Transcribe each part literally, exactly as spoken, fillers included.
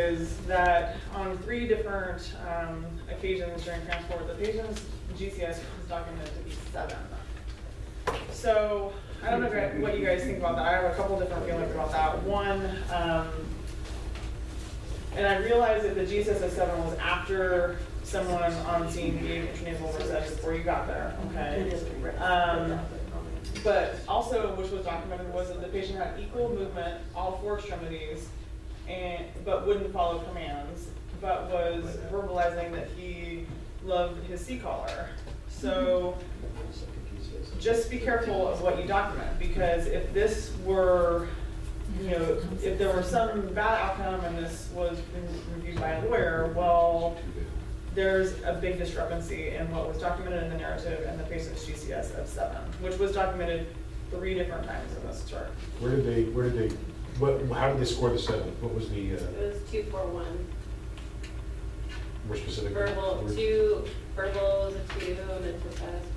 is that on three different um, occasions during transport, the patient's G C S is documented to be seven. So I don't know what you guys think about that. I have a couple different feelings about that. One, um, and I realized that the G C S of seven was after someone on scene gave intranasal Versed before you got there, okay? Um, but also, which was documented, was that the patient had equal movement, all four extremities, and but wouldn't follow commands, but was verbalizing that he loved his C collar. So just be careful of what you document, because if this were, you know, if there were some bad outcome and this was reviewed by a lawyer, well, there's a big discrepancy in what was documented in the narrative and the patient's G C S of seven, which was documented three different times in this chart. Where did they, where did they, what, how did they score the seven? What was the? Uh, it was two, four, one. More specific? Verbal, words? two, verbal was a two, mental status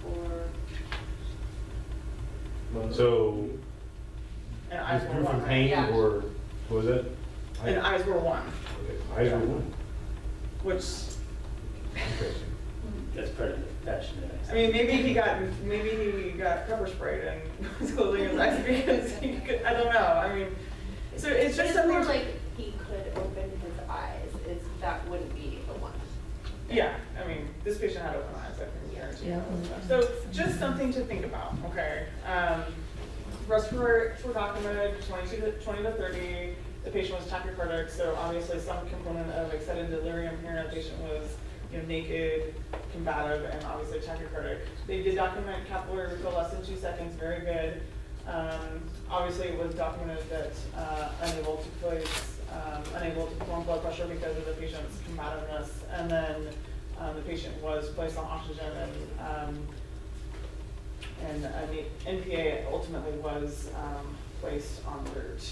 four. So, And eyes were proof one, of right? pain, Yeah. or what was that? And eyes were one, Okay, eyes were one. which, Interesting. That's part of the passionate. I mean, maybe he got, maybe he got pepper sprayed and was closing his eyes because he could, I don't know, I mean, so it's But just it's something. more like he could open his eyes, is, that wouldn't be the one. Yeah, I mean, this patient had open eyes, I can guarantee you. Yeah. So just something to think about, okay? Um, respiratory were documented twenty-two to, twenty to thirty. The patient was tachycardic, so obviously some component of excited delirium here. The patient was, you know, naked, combative, and obviously tachycardic. They did document capillary refill less than two seconds, very good. Um, obviously, it was documented that uh, unable to place, um, unable to perform blood pressure because of the patient's combativeness, and then um, the patient was placed on oxygen, and um, and an N P A ultimately was um, placed on route.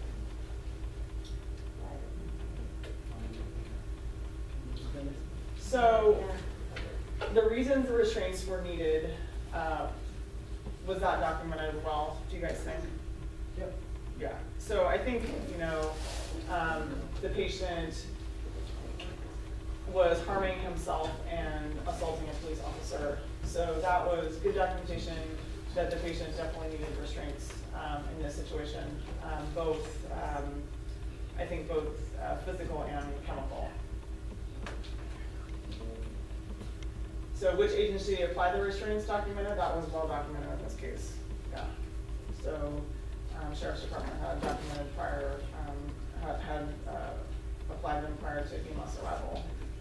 So the reasons the restraints were needed, uh, was that documented well, do you guys think? Yep. Yeah, so I think, you know, um, the patient was harming himself and assaulting a police officer. So that was good documentation that the patient definitely needed restraints um, in this situation, um, both, um, I think both uh, physical and chemical. So which agency applied the restraints documented? That was well documented in this case. Yeah. So um, Sheriff's Department had documented prior, um, had, had uh, applied them prior to E M S arrival.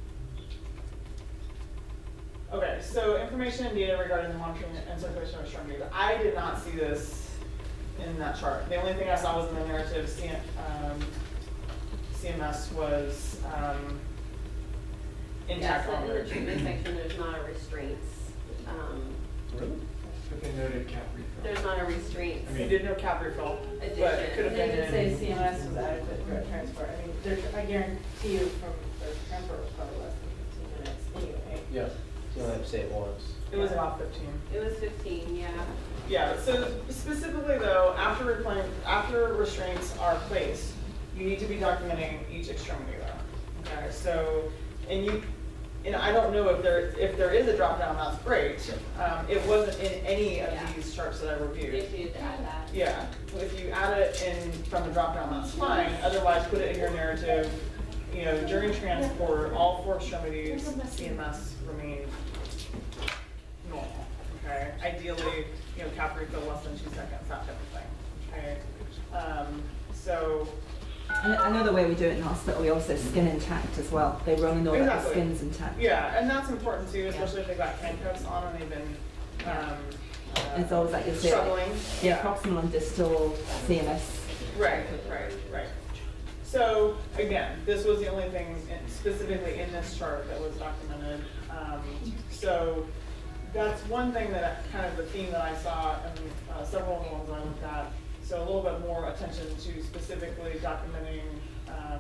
Okay, so information and data regarding the monitoring and circulation of extremities. I did not see this in that chart. The only thing I saw was in the narrative. C um, C M S was um, intact Yeah, on so in the route. treatment section, there's not a restraints. Um, Really? But they noted cap refill. there's not a restraints. They did no cap refill, but it Addition. could have They been did say in. C M S was adequate for transport. I mean, there, I guarantee you from the transport was probably less than fifteen minutes anyway. Yeah. You only have to say it once. It was about fifteen. It was fifteen, yeah. Yeah, so specifically though, after reclaim, after restraints are placed, you need to be documenting each extremity though. Okay, so, and you, and I don't know if there, if there is a drop down, that's great. Um, it wasn't in any of Yeah. these charts that I reviewed. If you did add that. Yeah, if you add it in from the drop down, that's fine. Otherwise, put it in your narrative. You know, during transport, all four extremities, C M S remain normal. Okay, ideally, you know, cap refill less than two seconds, that type of thing. Okay, um, so. And another way we do it in hospital, we also skin intact as well. They run and know that the Exactly. skin's intact. Yeah, and that's important too, especially if they've got handcuffs on and they've been um, uh, It's always like you say, like, struggling. the proximal and distal C M S. Right, right, right. So again, this was the only thing in, specifically in this chart that was documented. Um, so that's one thing that kind of the theme that I saw in uh, several of the ones I looked at. So a little bit more attention to specifically documenting um,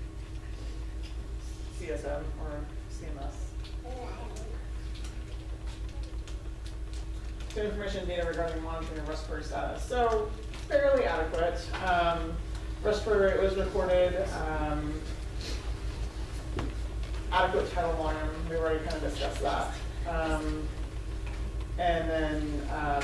C S M or C M S. So information and data regarding monitoring of respiratory status. So fairly adequate. Um, respiratory was recorded. Um, adequate tidal volume, we've already kind of discussed that. Um, and then, um,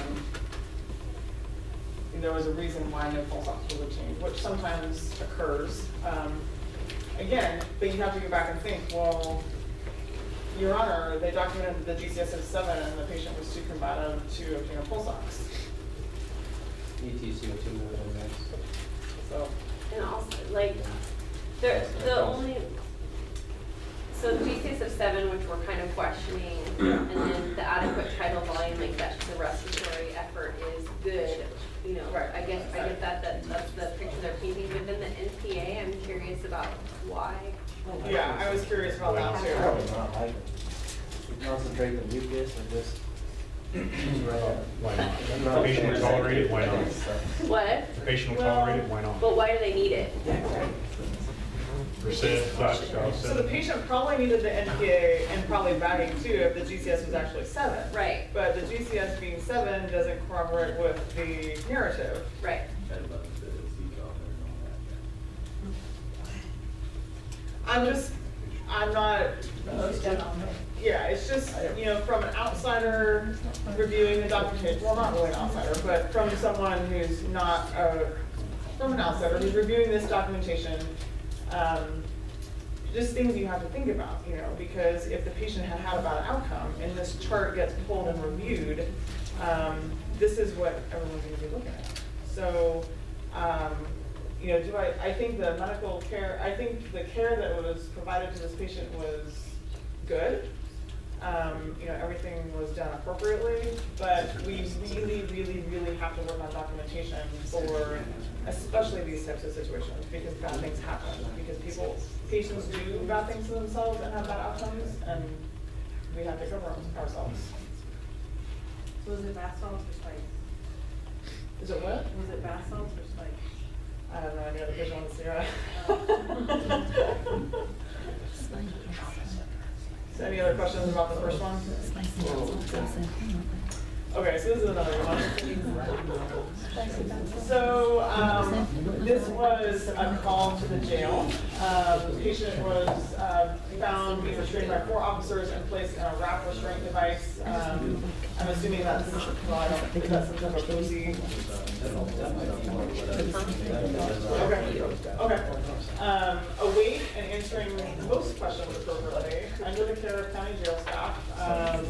there was a reason why no pulse ox was obtained, which sometimes occurs. Um, again, but you have to go back and think, well, Your Honor, they documented the G C S of seven and the patient was too combative to obtain a pulse ox. E T C O two milligram max. So, And also, like, the, the only, so the G C S of seven, which we're kind of questioning, and then the adequate tidal volume, like that the respiratory effort is good, you know, Right. I guess, I get that, that, that's the picture they're painting, but then the N P A, I'm curious about why. yeah, I was curious about that too. Probably not like it. We concentrate the mucus or just. Why not? If the patient will tolerate it, why not? If What? the patient will Well, tolerate it, why not? But why do they need it? Percent, such, So the patient probably needed the N P A and probably bagging too if the G C S was actually seven. Right, But the G C S being seven doesn't corroborate with the narrative. right. I'm just, I'm not, yeah, it's just, you know, from an outsider reviewing the documentation, well, not really an outsider, but from someone who's not, uh, from an outsider who's reviewing this documentation, um, just things you have to think about, you know, because if the patient had had a bad outcome and this chart gets pulled and reviewed, um, this is what everyone's gonna be looking at. So, um, you know, do I, I think the medical care, I think the care that was provided to this patient was good. Um, you know, everything was done appropriately, but we really, really, really have to work on documentation for especially these types of situations, because bad things happen, because people, patients do bad things to themselves and have bad outcomes, and we have to cover them ourselves. So was it bath salts or spikes? Is it what? Was it bath salts or spikes? I have no idea, the patient wants to Sierra. So any other questions about the first one? Okay, so this is another one. So, um, this was a call to the jail. Um, the patient was, uh, found being restrained by four officers and placed in a wrap restraint device. Um, I'm assuming that's, well, I don't think that's some type of O C. Okay, okay. Um, await and answering most questions appropriately under the care of county jail staff. Um,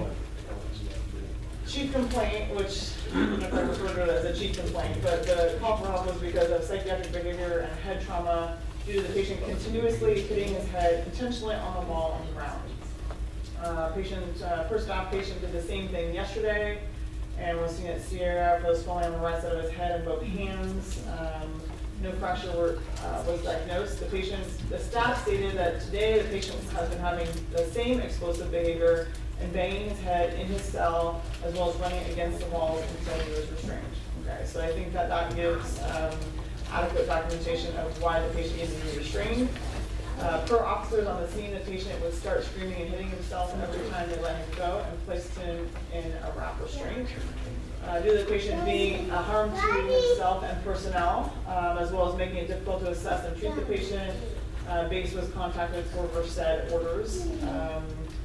chief complaint, which, I don't know if I refer to it as a chief complaint, but the call for help was because of psychiatric behavior and head trauma due to the patient continuously hitting his head intentionally on the wall and ground. Uh, patient, uh, first staff patient did the same thing yesterday and was seen at Sierra for the swelling on the right side of his head and both hands. Um, no fracture were, uh, was diagnosed. The patient, the staff stated that today the patient has been having the same explosive behavior and banging his head in his cell, as well as running against the walls until he was restrained. Okay, so I think that that gives um, adequate documentation of why the patient needs to be restrained. Uh, per officers on the scene, the patient would start screaming and hitting himself every time they let him go and placed him in a wrap restraint. Uh, due to the patient being a harm to himself and personnel, um, as well as making it difficult to assess and treat the patient, uh, base was contacted for Versed orders. Um,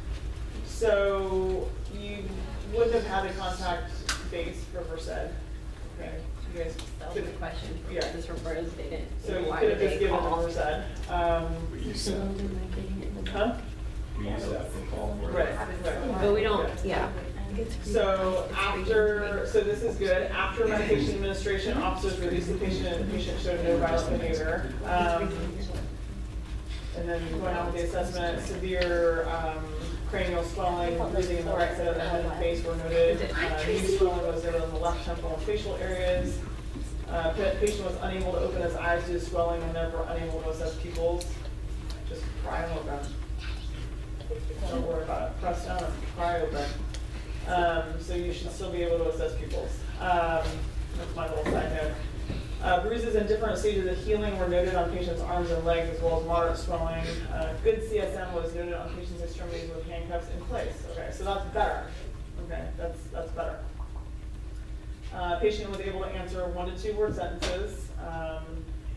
So you wouldn't have had to contact base for Versed, okay? You guys That was could, the question. yeah. This refers, they didn't. So you why could have did just they given call? them Versed. Um, huh? We use that for call for. Right, right. But we don't, yeah. So after, so this is good, after medication administration, officers released the patient and the patient showed no violent behavior. Um, and then going on with the assessment, severe, um, cranial swelling, bruising in the right side of the head and face were noted. Uh, knee swelling was noted on the left temporal and facial areas. Uh, pa- patient was unable to open his eyes due to swelling and therefore unable to assess pupils. Just pry them open. Don't worry about it, press down and pry open. Um, so you should still be able to assess pupils. Um, that's my little side note. Uh, bruises in different stages of healing were noted on patients' arms and legs, as well as moderate swelling. Uh, good C S M was noted on patients' extremities with handcuffs in place. Okay, so that's better. Okay, that's that's better. Uh, patient was able to answer one to two word sentences. Um,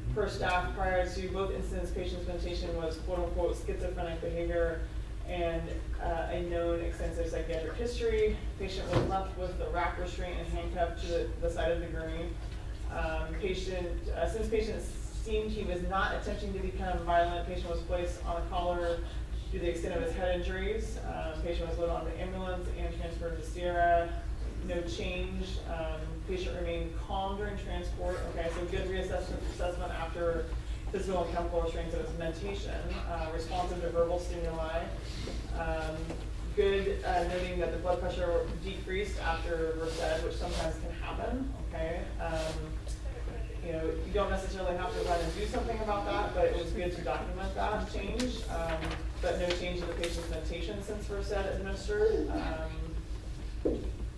per staff prior to both incidents, patient's mentation was quote-unquote schizophrenic behavior and uh, a known extensive psychiatric history. Patient was left with the rack restraint and handcuffed to the, the side of the gurney. Um, patient, uh, since patient seemed he was not attempting to become violent, patient was placed on a collar due to the extent of his head injuries. Um, patient was loaded on the ambulance and transferred to Sierra. No change. Um, patient remained calm during transport. Okay, so good reassessment assessment after physical and chemical restraints of his mentation. Uh, responsive to verbal stimuli. Um, good uh, noting that the blood pressure decreased after Versed, which sometimes can happen. Okay. Um, you know, you don't necessarily have to run and do something about that, but it was good to document that change. Um, but no change in the patient's mentation since Versed administered. Um,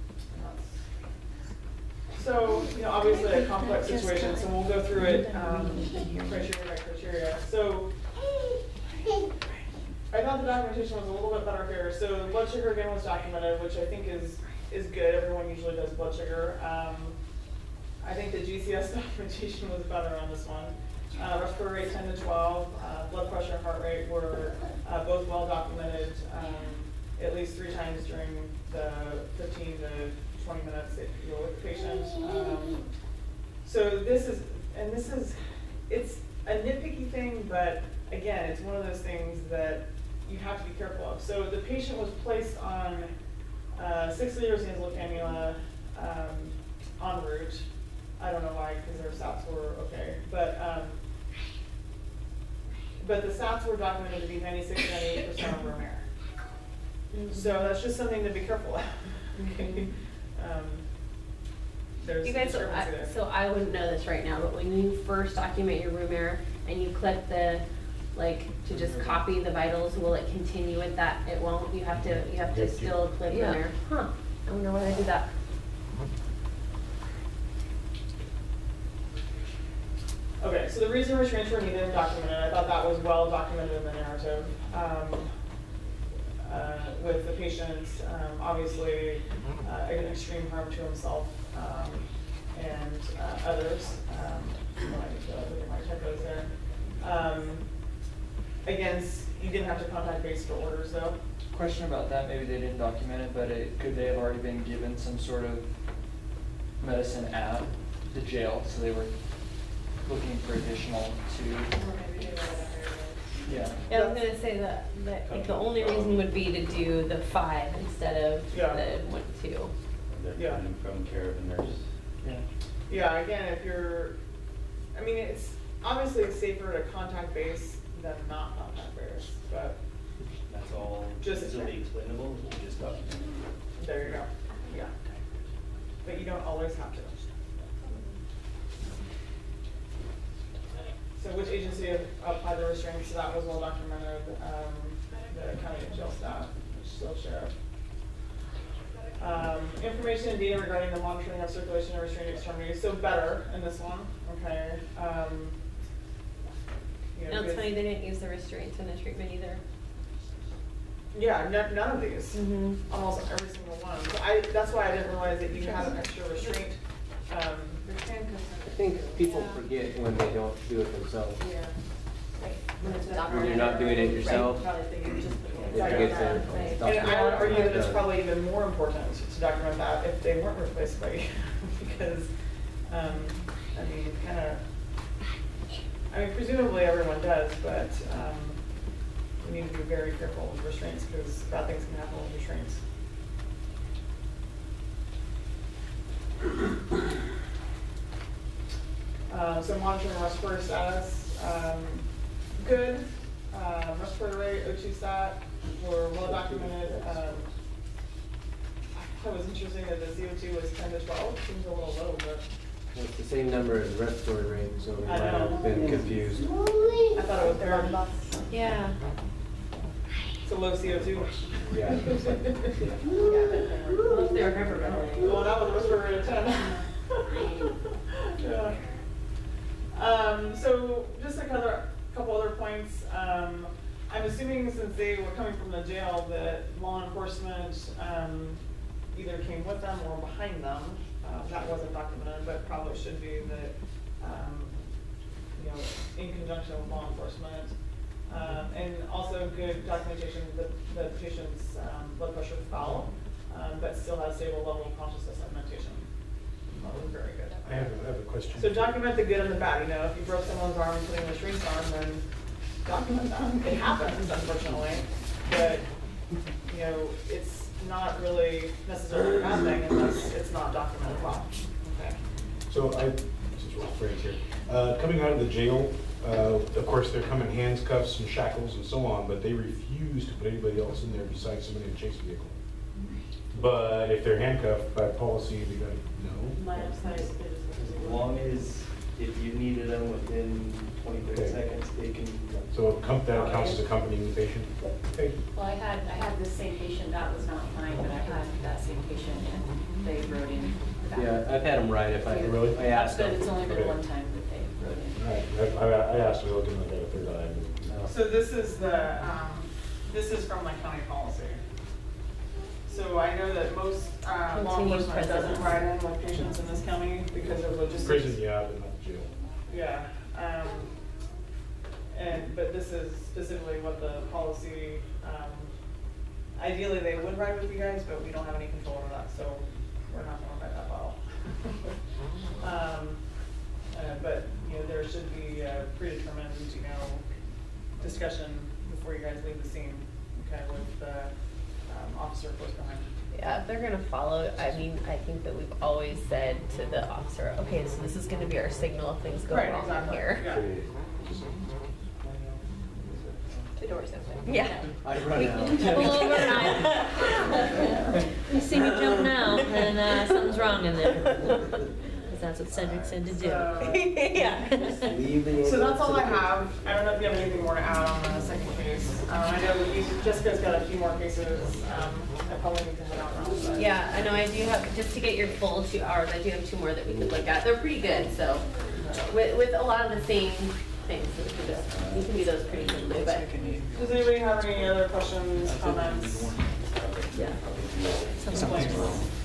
So, you know, obviously a complex situation, so we'll go through it um, criteria by criteria. So, I thought the documentation was a little bit better here. So the blood sugar again was documented, which I think is is good. Everyone usually does blood sugar. Um, I think the G C S documentation was better on this one. Uh, respiratory rate ten to twelve, uh, blood pressure and heart rate were uh, both well documented um, at least three times during the fifteen to twenty minutes that you were with the patient. Um, so this is, and this is, it's a nitpicky thing, but again, it's one of those things that you have to be careful of. So the patient was placed on uh, six liters nasal cannula um, en route. I don't know why, because their sats were okay, but um, but the sats were documented to be ninety-six to ninety-eight percent over air. So that's just something to be careful of. Okay. Um, there's You guys, so discrepancy I, there. so I wouldn't know this right now, but when you first document your room air and you click the, like, to just copy the vitals, will it continue with that? It won't, you have to, you have to Yes, you- still click room Yeah. air. Huh, I wonder why they do that. Okay, so the reason restraints were needed and documented, I thought that was well documented in the narrative. Um, uh, with the patient, um, obviously, uh, an extreme harm to himself um, and uh, others. Um, well, I need to look at my typos there. Um, again, s- you didn't have to contact base for orders though. Question about that, maybe they didn't document it, but it, could they have already been given some sort of medicine at the jail, so they were looking for additional to, Or maybe they were at a yeah. Yeah, I was gonna say that, that, like, the only reason would be to do the five instead of Yeah. the one, two. They're Yeah. coming from care of a nurse. Yeah. Yeah, again, if you're, I mean, it's obviously safer to contact base than not contact base, but That's all Just- easily explainable, you just document it. there you go, yeah. But you don't always have to. So which agency applied the restraints? So that was well documented, um, the county and jail staff, which still sheriff. Um, information and data regarding the monitoring of circulation and restraint extremities, so better in this one, okay. Um, you know, No, it's because- funny, they didn't use the restraints in the treatment either. Yeah, none, none of these, Mm-hmm. almost every single one. So I, that's why I didn't realize that you had an extra restraint. Um, I think people forget when they don't do it themselves. Yeah. Like, when it's When you're not doing it yourself, Probably think just. it forgets to And document. I would argue that it's Done. probably even more important to document that if they weren't replaced by you, because, um, I mean, kind of, I mean, presumably everyone does, but, um, we need to be very careful with restraints, because bad things can happen with restraints. Um, so monitoring respiratory status, um, good. Um, respiratory rate, O two sat were well documented. Um, I thought it was interesting that the Z O two was ten to twelve, seems a little low, but It's the same number as respiratory rate, so we I might know. have been confused. I thought it was there. Yeah. So low C O two. Yeah. Unless they were hyperventilating. Well, that was respiratory rate of ten. Yeah. Um, so just a couple, couple other points. Um, I'm assuming since they were coming from the jail that law enforcement um, either came with them or behind them. Uh, that wasn't documented, but probably should be that um, you know, in conjunction with law enforcement. Um, and also good documentation that the patient's um, blood pressure fell, um, but still has stable level of consciousness and mentation. That was very good. I have, a- I have a question. So document the good and the bad. You know, if you broke someone's arm putting a shrink on, then document that. It happens, unfortunately, but you know, it's not really necessarily a bad thing unless it's not documented well. Okay. So I, this is Ross Franks here. Uh, coming out of the jail, uh, of course, they're coming handcuffs and shackles and so on, but they refuse to put anybody else in there besides somebody in a chase vehicle. But if they're handcuffed by policy, they gotta know. Line of sight, they just have to As do long as, if you needed them within twenty, thirty Okay. seconds, they can. So com- that counts as accompanying the patient? Okay. Well, I had, I had this same patient, that was not mine, but I had that same patient and they wrote in the back. Yeah, I've had them right if I, Really? I asked But them. it's only been Okay. one time that they wrote in. All right, I, I, I asked, we looked into that a third time. No. So this is the, um, this is from like county policy. So I know that most, uh, law Continued enforcement doesn't presence. ride in with patients in this county because of logistics. Prison, yeah, but not jail. Yeah, um, and, but this is specifically what the policy, um, ideally they would ride with you guys, but we don't have any control over that, so we're not gonna write that bottle. Um, uh, but, you know, there should be a predetermined, you know, discussion before you guys leave the scene, okay, with the, um, officer close behind. Yeah, if they're gonna follow, I mean, I think that we've always said to the officer, okay, so this is gonna be our signal if things go Right, wrong in exactly, here. yeah. The door's open. Yeah. I run We out. can pull over and I, you see me jump now, and uh, something's wrong in there. Because that's what Cedric said to do. So- Yeah. Leave the So that's all I ambulance. have. I don't know if you have anything more to add on the second case. Um, I know you- Jessica's got a few more cases. Um, I probably need to head out now. but- Yeah, I know, I do have, just to get your full two hours, I do have two more that we could look at. They're pretty good, so, with, with a lot of the same things, so we can just, we can do those pretty quickly, but, Does anybody have any other questions, comments? yeah. Some questions.